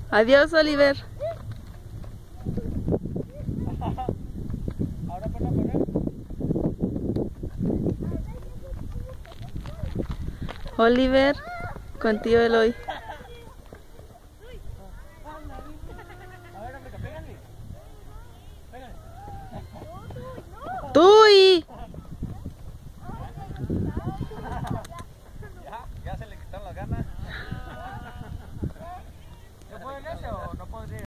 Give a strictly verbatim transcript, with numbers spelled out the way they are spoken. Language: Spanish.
Adiós, Oliver. Ahora para correr. Oliver, contigo Eloy. A ver, América, pégale. Pégale. ¡Tuy!